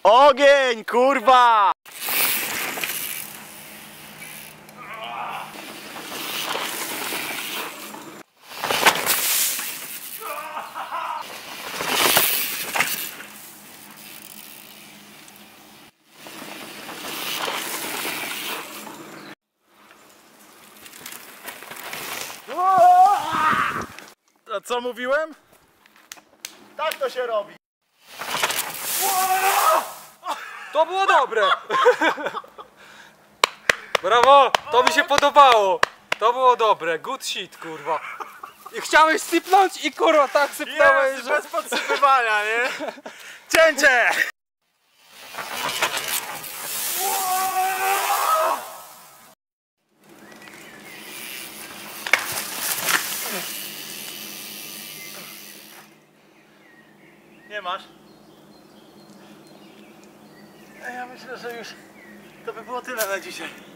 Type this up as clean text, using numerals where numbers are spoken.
Ogień, kurwa! A co mówiłem? Tak to się robi. To było dobre! Brawo! To mi się podobało! To było dobre, good shit, kurwa. I chciałeś sypnąć i kurwa tak sypnąłeś, Jest, że... bez podsypywania, nie? Cięcie! Nie masz? Ja myślę, że już to by było tyle na dzisiaj.